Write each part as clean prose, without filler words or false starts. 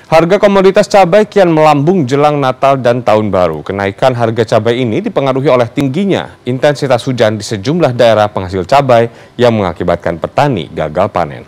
Harga komoditas cabai kian melambung jelang Natal dan Tahun Baru. Kenaikan harga cabai ini dipengaruhi oleh tingginya intensitas hujan di sejumlah daerah penghasil cabai yang mengakibatkan petani gagal panen.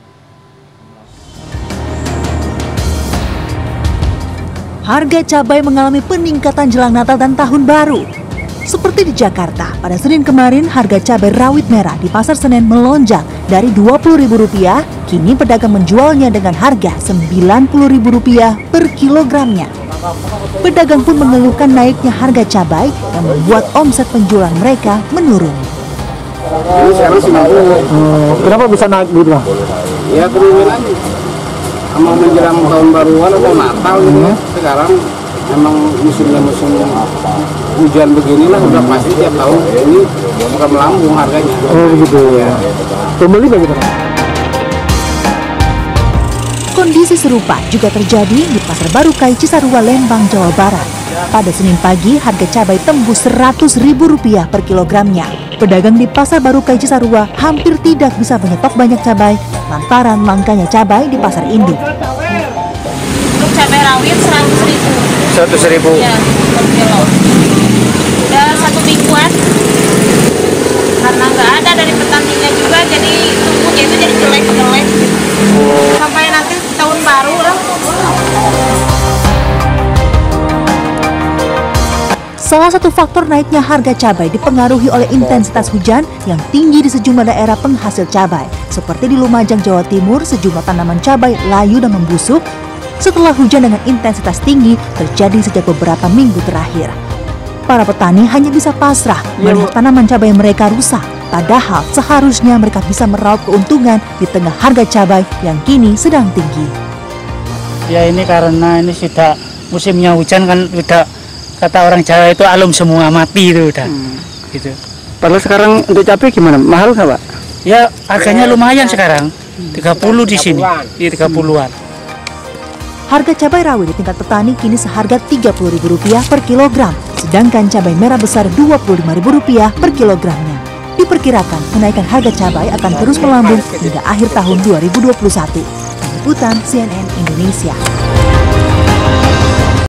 Harga cabai mengalami peningkatan jelang Natal dan Tahun Baru. Seperti di Jakarta, pada Senin kemarin harga cabai rawit merah di Pasar Senen melonjak dari Rp20.000, kini pedagang menjualnya dengan harga Rp90.000 per kilogramnya. Pedagang pun mengeluhkan naiknya harga cabai yang membuat omset penjualan mereka menurun. Kenapa bisa naik gitu, Bang? Ya turun lagi. Sama menjelang tahun baruan atau Natal gitu ya. Sekarang memang musim hujan beginilah udah pasti tiap tahun ini bukan melambung harganya. Oh begitu ya. Pembeli bagaimana? Kondisi serupa juga terjadi di Pasar Baru Kai Cisarua, Lembang, Jawa Barat. Pada Senin pagi harga cabai tembus Rp100.000 per kilogramnya. Pedagang di Pasar Baru Kai Cisarua hampir tidak bisa menyetok banyak cabai lantaran langkanya cabai di pasar induk. Untuk cabai rawit Rp100.000. Rp100.000. Ya, per kilo. Udah 1 mingguan. Karena nggak ada dari petaninya juga, jadi tumbuhnya itu jadi jelek-jelek. Sampai nanti tahun baru lah. Salah satu faktor naiknya harga cabai dipengaruhi oleh intensitas hujan yang tinggi di sejumlah daerah penghasil cabai. Seperti di Lumajang, Jawa Timur, sejumlah tanaman cabai layu dan membusuk setelah hujan dengan intensitas tinggi terjadi sejak beberapa minggu terakhir. Para petani hanya bisa pasrah melihat tanaman cabai mereka rusak. Padahal seharusnya mereka bisa meraup keuntungan di tengah harga cabai yang kini sedang tinggi. Ya ini karena ini sudah musimnya hujan kan, udah kata orang Jawa itu alum semua mati itu udah. Gitu. Padahal sekarang untuk cabai gimana? Mahal nggak, Pak? Ya harganya lumayan sekarang. 30 di sini. Di 30-an. Harga cabai rawit di tingkat petani kini seharga Rp30.000 per kilogram, sedangkan cabai merah besar Rp25.000 per kilogramnya. Diperkirakan kenaikan harga cabai akan terus melambung hingga akhir tahun 2021. Liputan CNN Indonesia.